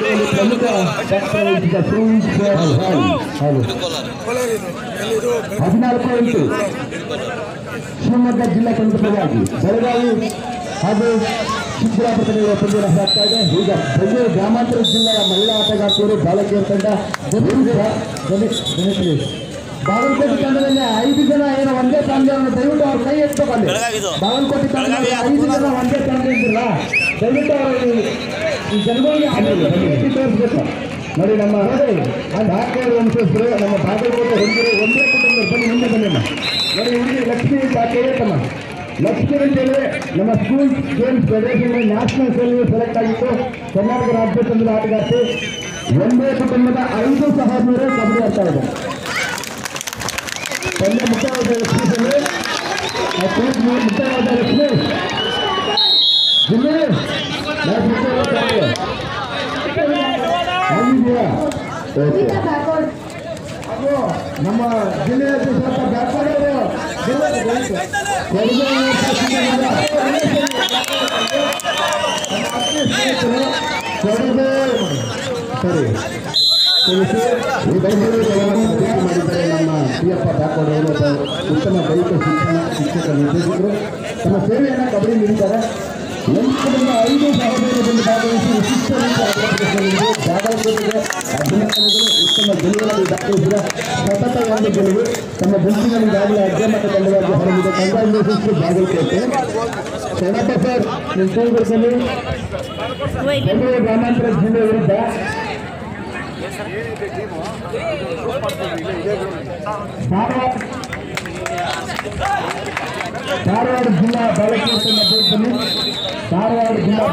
ಜಾತ್ರೆಯಲ್ಲಿ ಪ್ರಮುಖ ಪಾತ್ರ ವಹಿಸಿದ ಹಾಗೂ 14 ಶಿವಮೊಗ್ಗ ಜಿಲ್ಲಾ ತಂಡವಾಗಿ ಬೆಳಗಾವಿ ಹಾಗೂ ಚಿಕ್ಕಬಳ್ಳಾಪುರ ಪಂದ್ಯ ಸಾಗ್ತಾ ಇದೆ. ಈಗ ಬೆಂಗಳೂರು ಗ್ರಾಮಾಂತರ ಜಿಲ್ಲೆಯ ಮಹಿಳಾ ಆಟಗಾರ್ತಿಯರು ಬಾಲಕಿಯರ ತಂಡ ಬಾಗಲಕೋಟೆ ತಂಡದಲ್ಲಿ 5 ಜನ ಏನೋ ಒಂದೇ ತಂಡವನ್ನು ದಯವಿಟ್ಟು ಅವ್ರ ಕೈ ಎತ್ತಬೇಕಲ್ಲಿ. ಬಾಗಲಕೋಟೆ ತಂಡದಲ್ಲಿ 5 ಜನ ಒಂದೇ ತಂಡ ಇದ್ದಿಲ್ಲ, ದಯವಿಟ್ಟು ಅವರು ಈ ಜನಗಳಿಗೆ ತೋರಿಸ್ಬೇಕು ನೋಡಿ. ನಮ್ಮ ದಾಖಲೆ ವಂಶಸ್ಥರು ನಮ್ಮ ಬಾಗಲಕೋಟೆ ಹೊಂದಿರೋ ಒಂದೇ ಕುಟುಂಬ ಬನ್ನಿ ಮುಂದೆ ಬನ್ನಿ ನೋಡಿ. ಹುಡುಗಿ ಲಕ್ಷ್ಮಿ ಅಂತ ಕೈ ಎತ್ತಮ್ಮ. ಲಕ್ಷ್ಮಿ ಅಂತೇಳಿ ನಮ್ಮ ಸ್ಕೂಲ್ ಗೇಮ್ಸ್ ಫೆಡರೇಷನ್ ನ್ಯಾಷನಲ್ ಸೇವೆಗೆ ಸೆಲೆಕ್ಟ್ ಆಗಿತ್ತು. ಕರ್ನಾಟಕ ರಾಜ್ಯ ತಂಡದ ಆಟಗಾರ್ತಿ. ಒಂದೇ ಕುಟುಂಬದ 5 ಸಹೋದರರು ಕಬಡ್ಡಿ ಆಡ್ತಾ ಇದೆ. ಒಂದೇ ಮುಖ್ಯವಾದ ಲಕ್ಷ್ಮಿ ಮುಖ್ಯವಾದ ಲಕ್ಷ್ಮಿ ಅದು ನಮ್ಮ ಜಿಲ್ಲೆಯ ಸ್ವಲ್ಪ ಬ್ಯಾಪಾರವರು ಸರಿ ಮಾಡಿದ್ದಾರೆ. ನಮ್ಮ ಪಿಯಪ್ಪ ಬ್ಯಾಪಾರವರು ಉತ್ತಮ ದೈಹಿಕ ಶಿಕ್ಷಕ ನಿರ್ದೇಶಕರು ತಮ್ಮ ಸೇವೆಯನ್ನು ಕಬಡ್ಡಿ ನೀಡಿದ್ದಾರೆ. 5 ಸಹೋದರರು ಬಂದು ಭಾಗವಹಿಸಿ ವಿಶಿಷ್ಟ ಬಾಗಲಕೋಟೆಗೆ ಅಭಿನಂದನೆಗಳು. ಉತ್ತಮ ಗೆಲುವನ್ನು ದಾಖಲಿಸಿದ ಸತತ ಒಂದು ಗೆಲುವು ತಮ್ಮ ಗುಂಪಿನಲ್ಲಿ ಈಗಾಗಲೇ ಅಧ್ಯಯನ ತಂಡವಾಗಿ ಹೊರಗಿದೆ. ಕಂಗ್ರಾಚುಲೇಷನ್ಸ್ ಬಾಗಲಕೋಟೆ. ಶರಣಪ್ಪ ಸರ್ ನಿಮ್ಮ ಬೆಂಗಳೂರು ಗ್ರಾಮಾಂತರ ಜಿಲ್ಲೆ ವಿರುದ್ಧ ಧಾರವಾಡ ಜಿಲ್ಲಾ ಬಾಲಕಿಯರ ತಂಡ ಧಾರವಾಡ ಜಿಲ್ಲಾ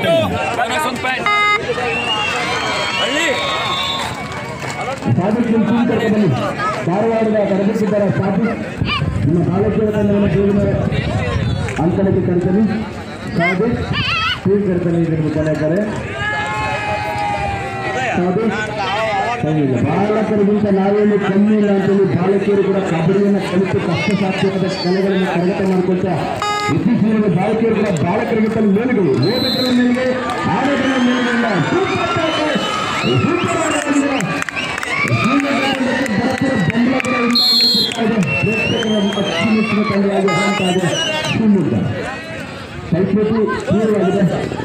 ಸಾಧಿಕ್ ಬನ್ನಿ. ಧಾರವಾಡದ ತರಬೇತಿದಾರ ಸಾಧಿಕ್ ನಿಮ್ಮ ಬಾಲಕಿಯರ ತಂಡವನ್ನು ಜೀವನ ಅಂಕಣಕ್ಕೆ ಕರೆತನಿ. ಸಾಧಿಕ್ ಟೀಮ್ ಕರೆತನಿ ಇದನ್ನು ಮುಖಾಂತರ ಬಾಲಕರಿಗಿಂತ ನಾವೇನು ಕಮ್ಮಿ ಇಲ್ಲ ಅಂತೇಳಿ ಬಾಲಕಿಯರು ಕೂಡ ಕಬಡ್ಡಿಯನ್ನು ಕಲಿತು ಕಷ್ಟ ಸಾಧ್ಯವಾದ ಕಲೆಗಳನ್ನು ಕರಗತ ಮಾಡಿಕೊಳ್ತಾ ಇತ್ತೀಚಿನ ಬಾಲಕಿಯರು ಕೂಡ ಬಾಲಕರಿಗಿಂತ ಮೇಲುಗಳು ಓದಕರ ಮೇಲಿಗೆ ಆಡಗಳ ಮೇಲಿಲ್ಲ ಅಚ್ಚುಮೆಚ್ಚಿನ ತಂಡವಾಗಿ ಹೊರಟಾಗಿದೆ ಶಿವಮೊಗ್ಗ. ಕೈಪೇಟಿ ತೀವ್ರವಾಗಿದೆ.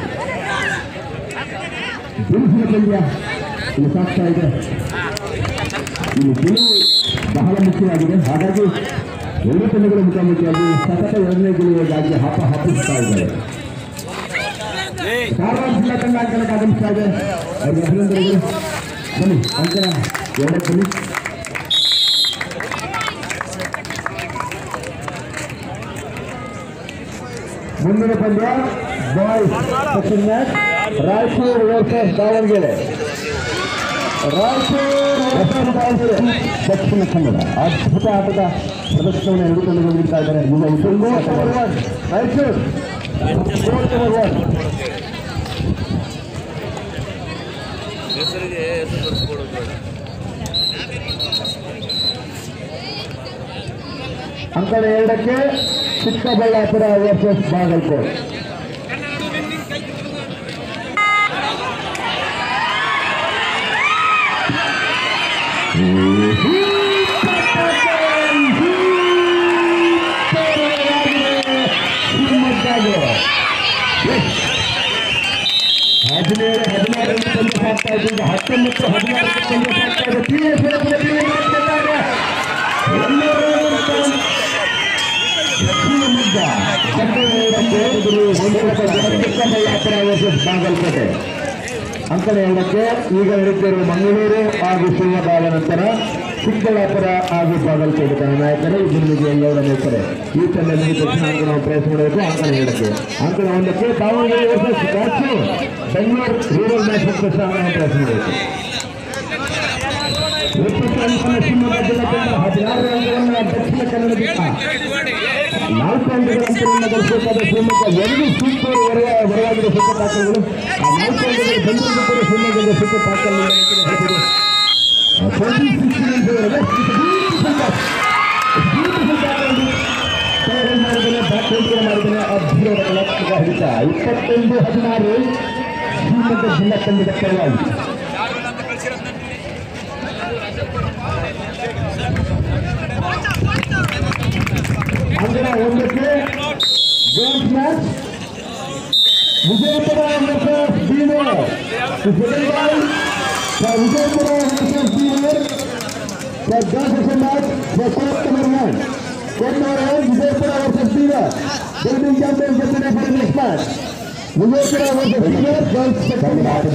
ಬಿರುಸಿನ ಪಂದ್ಯ ಇಲ್ಲಿ ಸಾಗ್ತಾ ಇದೆ. ಇಲ್ಲಿ ಗೆಲುವು ಬಹಳ ಮುಖ್ಯವಾಗಿದೆ. ಹಾಗಾಗಿ 2 ತಂಡಗಳ ಮುಖಾಮುಖಿಯಾಗಿ ಸತತ 2ನೇ ಗೆಲುವಿಗಾಗಿ ಹಾಪಿಸ್ತಾ ಇದ್ದಾರೆ. ಧಾರವಾಡ ಜಿಲ್ಲಾ ತಂಡ ಅಂಕಣಕ್ಕೆ ಆಗಮಿಸ್ತಾ ಇದೆ. ಅವರಿಗೆ ಅಭಿನಂದನೆಗಳು. ಬನ್ನಿ ಅಂಕಣ 2ಕ್ಕೆ ಬನ್ನಿ. ಮುಂದಿನ ಪಂದ್ಯ boys second match Raichur versus Davanagere. Raichur Dakshina Kannada ಅದ್ಭುತ ಆಟದ ಪ್ರದರ್ಶನವನ್ನು ಹಿಡಿದುಕೊಂಡು ಬಂದಿರ್ತಾ ಇದ್ದಾರೆ. ರಾಯಚೂರು ಅಂಕಣ 2ಕ್ಕೆ ಚಿಕ್ಕಬಳ್ಳಾಪುರ ವರ್ಸಸ್ ಬಾಗಲಕೋಟೆ. ಬಾಗಲಕೋಟೆ ಅಂಕಣ 2ಕ್ಕೆ ಈಗ ಹಿಡಿದಿರುವ ಮಂಗಳೂರು ಹಾಗೂ ಶಿವಮೊಗ್ಗದ ನಂತರ ಚಿಕ್ಕಬಳ್ಳಾಪುರ ಹಾಗೂ ಬಾಗಲಕೋಟೆ ತಂಡ ನಾಯಕರು ಇಬ್ಬರಿಗೆ ಎಲ್ಲವರನ್ನು ಇರ್ತಾರೆ. ಈ ತಂಡದಲ್ಲಿ ತಕ್ಷಣ ಅಂಕಣ ಪ್ರಯತ್ನ ಮಾಡಬೇಕು. ಅಂಕಣ 2ಕ್ಕೆ ಅಂಕಣ 1ಕ್ಕೆ Davanagere versus Raichur Bengaluru rural match ಪ್ರಯತ್ನ ಮಾಡಬೇಕು. ಶಿವಮೊಗ್ಗ ಜಿಲ್ಲಾ ತಂಡ 16 ಅಂಕಗಳನ್ನು ದಕ್ಷಿಣ ಕನ್ನಡ ಜಿಲ್ಲಾ 4 ಅಂಕಗಳನ್ನು ಗಳಿಸಬೇಕಾದ ಶಿವಮೊಗ್ಗ 2 ಸೂಪರ್ ಹೊರವಾಗಿರುವ ಸೂಪರ್ ಟ್ಯಾಕಲ್ಗಳು. ಆ 4 ಅಂಕಗಳು ಬೆಂಗಳೂರು ಶಿವಮೊಗ್ಗದ ಸೂಪರ್ ಟ್ಯಾಕಲ್ ಮಾಡಿದರೆ ಅದ್ಭುತ ಕಲಾತ್ಮಕ ಹಿಡಿತ. 25-16 ಶಿವಮೊಗ್ಗ ಜಿಲ್ಲಾ ತಂಡದ ಪರವಾಗಿ अंदर ಒಂದಕ್ಕೆ games match Vijayapura versus Bidar Vijayapura versus Bidar match court number 1 Vijayapura versus Bidar building championship next match Vijayapura versus Bidar girls second match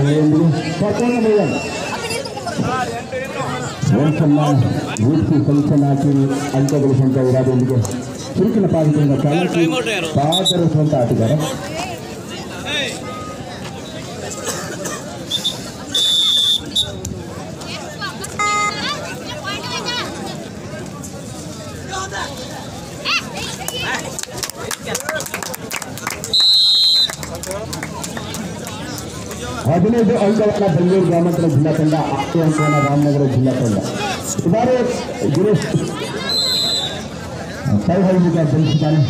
ಒಂದ್ಸಲ ರೂಪಿಸಿ ಫಂಕ್ಷನ್ ಹಾಕಿ ಅಂಕ ಗಳಿಸುವಂತ ಇರಾದೊಂದಿಗೆ ಚುರುಕಿನ ಪಾದದಿಂದ ಚಾಲಕಿ ಪಾದರಿಸುವಂತ ಆಟಗಾರ ಹದಿನೈದು ಅಂಕಗಳ ಬೆಂಗಳೂರು ಗ್ರಾಮಾಂತರ ಜಿಲ್ಲಾ ತಂಡ 10 ಅಂಕಗಳ ರಾಮನಗರ ಜಿಲ್ಲಾ ತಂಡ ಇದಾರೆ ಗಿರೀಶ್ ಸೈಹೈನಿಕ ಬೆಳೆಸಿದ್ದಾನೆ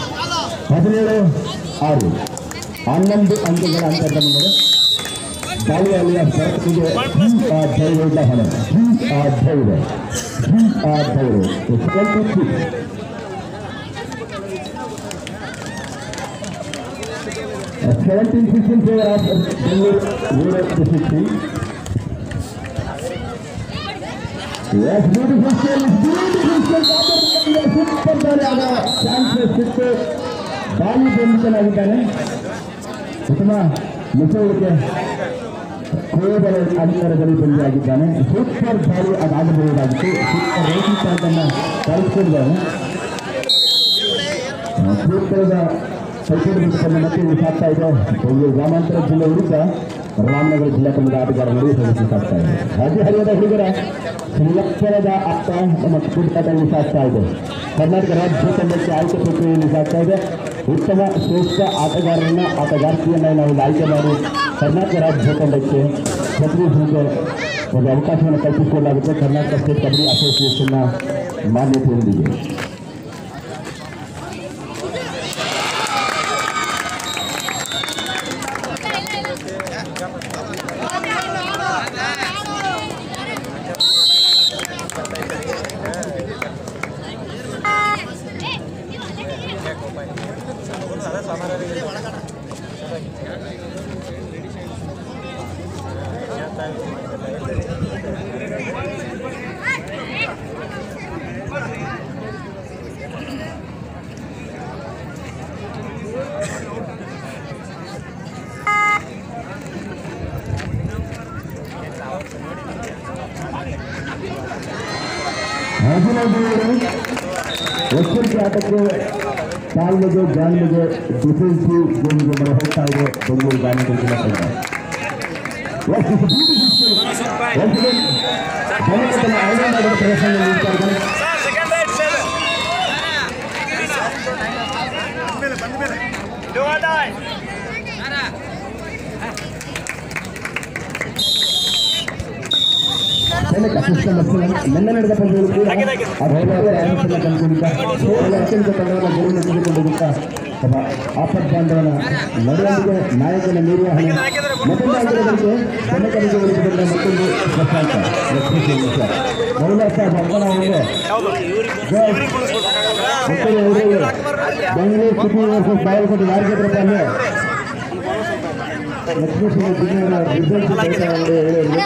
17-6 11 ಅಂಕಗಳ ಅಂತರದ ಮುಂದೆ ದಾಳಿಯಲ್ಲಿಯ ಸರಕಿಗೆ ಧೈರ್ಯದ ಹೊಣ ಧೈರ್ಯ 17-16 favor of Bangalore to 60. Yes, beautiful skill. Super ball. Chances ಸಿಕ್ಕು ಬಾಲಿ ಬಂದಿದ್ದಾನೆ ಉತ್ತಮ ಮಿಸೋಳಿಗೆ ಕೋಬರ ಅಧಿಕಾರದಲ್ಲಿ ಬಂದಿದ್ದಾನೆ ಸೂಪರ್ ಬಾಲಿ ಅದಾಗಬಹುದಾಗಿತ್ತು ಸೂಪರ್ ರೇಟಿಂಗ್ ಪಾಯಿಂಟನ್ನು ಕಳಿಸ್ಕೊಂಡಿದ್ದಾನೆ ಸೂಪರ್ದ ಸೈಕಲ್ ಬಿಟ್ಟನ್ನು ಮತ್ತೆ ಸಾಗ್ತಾ ಇದೆ ಬೆಂಗಳೂರು ಗ್ರಾಮಾಂತರ ಜಿಲ್ಲೆ ವಿರುದ್ಧ ರಾಮನಗರ ಜಿಲ್ಲಾ ತಂಡದ ಆಟಗಾರ ನಡೆಯುವ ಸಾಗ್ತಾ ಇದೆ ಹಾಗೆ ಹರಿಯದ ಹುಡುಗರ ಸಂರಕ್ಷಣದ ಆಟ ಮತ್ತು ಕೂಟದಲ್ಲಿ ಸಾಗ್ತಾ ಇದೆ ಕರ್ನಾಟಕ ರಾಜ್ಯ ತಂಡಕ್ಕೆ ಆಯ್ಕೆ ಪ್ರಕ್ರಿಯೆಯಲ್ಲಿ ಸಾಗ್ತಾ ಇದೆ ಉತ್ತಮ ಶ್ರೇಷ್ಠ ಆಟಗಾರ್ತಿಯನ್ನು ನಾವು ಆಯ್ಕೆ ಮಾಡಿ ಕರ್ನಾಟಕ ರಾಜ್ಯ ತಂಡಕ್ಕೆ ಪ್ರತಿನಿಧಿಸಲಿಕ್ಕೆ ಒಂದು ಅವಕಾಶವನ್ನು ಕಲ್ಪಿಸಿಕೊಳ್ಳಲಾಗುತ್ತೆ ಕರ್ನಾಟಕ ಸ್ಟೇಟ್ ಕಬಡ್ಡಿ ಅಸೋಸಿಯೇಷನ್ನ ಮಾನ್ಯತೆಯೊಂದಿಗೆ ಎಚ್ಚರಿಕೆ ಆಟಕ್ಕೆ ತಾಳ್ಮೆಗೆ ಜಾಣ್ಮೆಗೆ ಡಿಫೆನ್ಸಿವ್ ಗೇಮ್ಗೆ ಮಳೆ ಹೋಗ್ತಾ ಇದೆ ಬೆಂಗಳೂರು ಗ್ರಾಮಾಂತರ ಜಿಲ್ಲಾ ತಂಡ ಐರನ್ ಪ್ರದರ್ಶನ ನೀಡ್ತಾ ಇದ್ದಾರೆ ನಿನ್ನೆ ನಡೆದ ಪಂದ್ಯಗಳು ಕೂಡ ಅತ್ಯಂತ ತಂಡವನ್ನು ಗೆಲುವನ್ನು ತೆಗೆದುಕೊಂಡಿರುತ್ತ ಆಪತ್ ಬಾಂಧವನ ನಡುವಳಿಗೆ ನಾಯಕನ ನಿರ್ವಹಣೆ ಮತ್ತೊಂದು ಅಂಕಗಳಿಗೆ ಜನಕರಿಗೆ ಉಳಿಸಿಕೊಂಡ ಮತ್ತೊಂದು ಮೌಲಾ ಸಾಹೇಬ್ ಅಪ್ಪನವರಿಗೆ ಬೆಂಗಳೂರು ಸಿಟಿ ವರ್ಸಸ್ ಬಾಗಲಕೋಟೆ ಯಾರಿಗೆ ಪ್ರಧಾನ ಲಕ್ಷ್ಮೀ ಜಿಲ್ಲೆಯ ರಿಸಲ್ಟ್ ಹೇಳಿ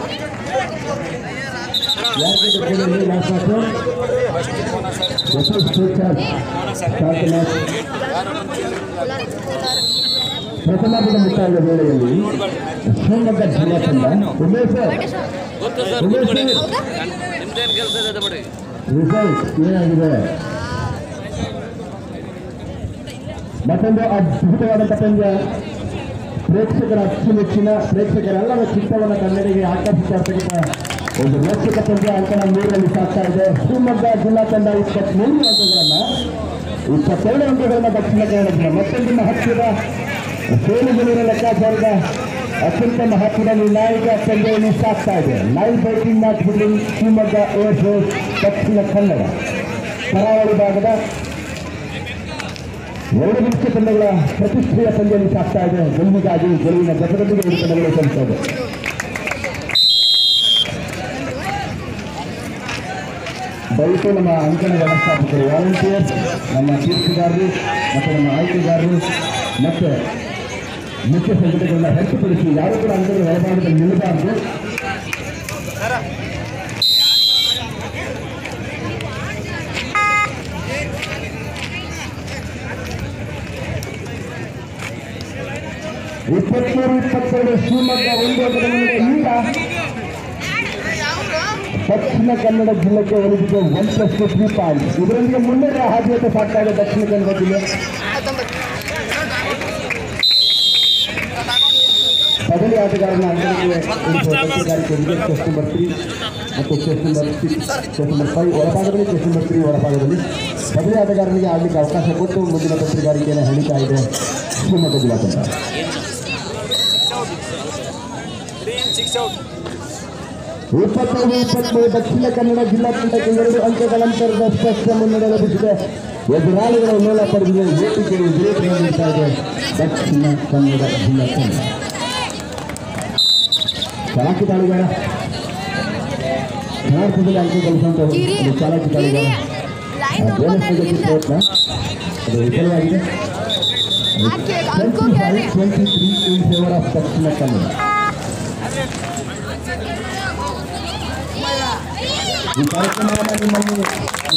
ಪ್ರಥಮಾರ್ಧದ ಮುಕ್ತಾಯದ ವೇಳೆಯಲ್ಲಿ ಶಿವಮೊಗ್ಗ ಜಿಲ್ಲಾ ತಂಡ ರಿಸಲ್ಟ್ ಏನಾಗಿದೆ ಮತ್ತೊಂದು ಅದ್ಭುತವಾದಂಥ ಪಂದ್ಯ ಪ್ರೇಕ್ಷಕರ ಅಚ್ಚುಮೆಚ್ಚಿನ ಪ್ರೇಕ್ಷಕರೆಲ್ಲರ ಚಿತ್ತವನ್ನು ಕನ್ನಡಿಗೆ ಆಕರ್ಷಿಸತಕ್ಕಂಥ ಒಂದು ರೋಚಕ ಪಂದ್ಯ ಅಂಕಣ 3ರಲ್ಲಿ ಸಾಗ್ತಾ ಇದೆ ಶಿವಮೊಗ್ಗ ಜಿಲ್ಲಾ ತಂಡ 23 ಅಂಕಗಳನ್ನು 22 ಅಂಕಗಳನ್ನು ದಕ್ಷಿಣ ಕನ್ನಡ ಮತ್ತೊಂದು ಮಹತ್ವದ ಸೇನೆಗಳಿನ ಲೆಕ್ಕಾಚಾರದ ಅತ್ಯಂತ ಮಹತ್ವದ ನಿರ್ಣಾಯಕ ಪಂದ್ಯವನ್ನು ಸಾಗ್ತಾ ಇದೆ live breaking match building Shivamogga air force Dakshina Kannada ಕರಾವಳಿ ಭಾಗದ 2 ಮುಖ್ಯ ತಂಡಗಳ ಪ್ರತಿಷ್ಠೆಯ ಪಂದ್ಯದಲ್ಲಿ ಸಾಗ್ತಾ ಇದೆ ಗೆಲುವಿಗಾಗಿ ಗೆಲುವಿನ ಜೊತೆಗೆ 2 ತಂಡಗಳು ಸಲ್ಲಿಸೋದು ದಯವಿಟ್ಟು ನಮ್ಮ ಅಂಕಣ ವ್ಯವಸ್ಥಾಪಕರು ವಾಲಂಟಿಯರ್ಸ್, ನಮ್ಮ ತೀರ್ಪುಗಾರರು ಮತ್ತು ನಮ್ಮ ಆಯ್ಕೆಗಾರರು ಮತ್ತು ಮುಖ್ಯ ಸಂಘಟನೆಗಳನ್ನ ಹೊರತುಪಡಿಸಿ ಯಾರು ಕೂಡ ಅಂಕಣ ಒಳಭಾಗದಲ್ಲಿ ನಿಲ್ಲಬಾರದು. ಇಪ್ಪತ್ಮೂರು 22 ಶಿವಮೊಗ್ಗ 1 ಅಂಕದ ಮುಂದೆ. ಈಗ ದಕ್ಷಿಣ ಕನ್ನಡ ಜಿಲ್ಲೆಗೆ ಒಲಿದಿದೆ 1+3 ಪಾಯಿಂಟ್ಸ್. ಇದರೊಂದಿಗೆ ಮುನ್ನಡೆ ಹಾದಿಯತ್ತ ಸಾಗ್ತಾ ಇದೆ ದಕ್ಷಿಣ ಕನ್ನಡ ಜಿಲ್ಲೆ. ಬದಲಿ ಆಟಗಾರನ ಅಂಕಣಕ್ಕೆ ಚೆಸ್ ನಂಬರ್ 3 ಮತ್ತು ಚೆಸ್ ನಂಬರ್ 5 ಹೊರಭಾಗದಲ್ಲಿ, ಚೆಸ್ ನಂಬರ್ 3 ಹೊರಭಾಗದಲ್ಲಿ ಬದಲಿ ಆಟಗಾರನಿಗೆ ಆಗಲಿಕ್ಕೆ ಅವಕಾಶ ಕೊಟ್ಟು ಮುಂದಿನ ತಂತ್ರಗಾರಿಕೆಯನ್ನು ಹೇಳಿತಾ ಇದೆ ಶಿವಮೊಗ್ಗ ಜಿಲ್ಲಾ ತಂಡ. 25-23 ದಕ್ಷಿಣ ಕನ್ನಡ ಜಿಲ್ಲಾ ತಂಡಕ್ಕೆ 2 ಅಂಕಗಳಂತರದ ಸ್ಪಷ್ಟ ಮುನ್ನಡೆ ಲಭಿಸಿದೆ. ಎದುರಾಳಿಗಳ ಮೇಳ ಪಡೆದಿದೆ. ವೇದಿಕೆಗೆ ವಿಜಯ ನೀಡ್ತಾ ಇದೆ ದಕ್ಷಿಣ ಕನ್ನಡ ಜಿಲ್ಲಾ ತಂಡ. ಚಾಲಕಿ ತಾಳಿಗಾರ ಭಾರತದಲ್ಲಿ ಅಂಕ ಗಳಿಸುವಂತ ಚಾಲಕಿ ತಾಳಿಗಾರ ಪ್ರಯತ್ನ ಅದು ವಿಫಲವಾಗಿದೆ. 23 in favour of Dakshina Kannada. ಈ ಕಾರ್ಯಕ್ರಮವನ್ನು ನಿಮ್ಮಲ್ಲಿ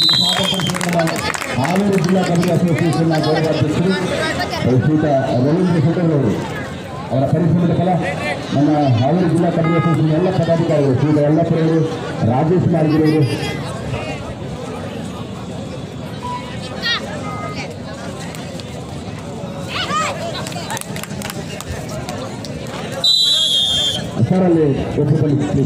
ಹಾವೇರಿ ಜಿಲ್ಲಾ ಕಬಡ್ಡಿ ಅಸೋಸಿಯೇಷನ್ನ ಗೌರವಾಧ್ಯಕ್ಷರು ಶ್ರೀಯುತ ರವೀಂದ್ರ ಶೆಟ್ಟರವರು, ಅವರ ಪರಿಶ್ರಮದ ಫಲ ನಮ್ಮ ಹಾವೇರಿ ಜಿಲ್ಲಾ ಕಬಡ್ಡಿ ಅಸೋಸಿಯೇಷನ್ ಎಲ್ಲ ಪದಾಧಿಕಾರಿಗಳು ಶ್ರೀಯುತ ಯಲ್ಲಪ್ಪರವರು, ರಾಜೇಶ್ ನಾಡಿಗಿರವರು, ಸರ್ ಅಲ್ಲಿ ಒಬ್ಬರಲ್ಲಿ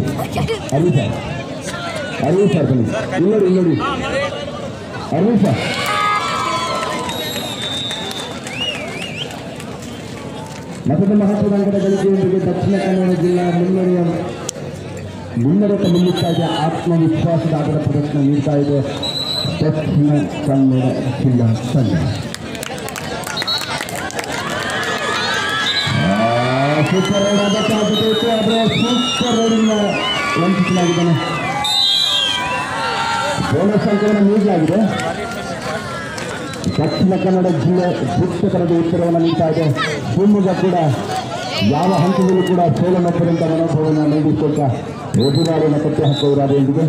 ಅರವಿಂದ್ ಸರ್ ಬನ್ನಿ. ಇಲ್ಲೋಡಿ ಅರವಿಂದ್ ಸರ್. ಮತ್ತೊಂದು ಮಹತ್ವದ ಅಂಕದ ಗಳಿಕೆಯೊಂದಿಗೆ ದಕ್ಷಿಣ ಕನ್ನಡ ಜಿಲ್ಲಾ ಮುನ್ನಡೆತ ಮುನ್ನುತ್ತಾ ಇದೆ. ಆತ್ಮವಿಶ್ವಾಸದ ಆಟದ ಪ್ರದರ್ಶನ ನೀಡ್ತಾ ಇದೆ ದಕ್ಷಿಣ ಕನ್ನಡ ಜಿಲ್ಲಾ ತಂಡ. ಸೂಪರ್ ರೈಡ್ ಆಗಬೇಕಾಗಿತ್ತು, ಆದರೆ ಸೂಪರ್ ರೈಡಿಂಗ್ ವಂಚಿಸಲಾಗಿದ್ದಾನೆ. ಬೋನಸ್ ಅಂಕವನ್ನು ನೀಡಲಾಗಿದೆ. ದಕ್ಷಿಣ ಕನ್ನಡ ಜಿಲ್ಲೆ ಶಿಕ್ಷಕರದ ಉತ್ತರವನ್ನು ನೀಡ್ತಾ ಇದೆ. ಶಿವಮೊಗ್ಗ ಕೂಡ ಯಾವ ಹಂತದಲ್ಲೂ ಕೂಡ ಸೋಲನ್ನಪ್ಪದಂತ ಮನೋಭಾವವನ್ನು ನೀಡಿಕೊಳ್ತಾ ಎದುರಾಳಿನ ಕಟ್ಟೆ ಹಾಕುವುದಾದೊಂದಿಗೆ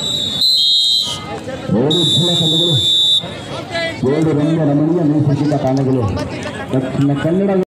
2 ಜಿಲ್ಲಾ ತಂಡಗಳು 2 ರಮ್ಯ ರಮಣೀಯ ನೈಸರ್ಗಿಕ ತಾಣಗಳು ದಕ್ಷಿಣ ಕನ್ನಡ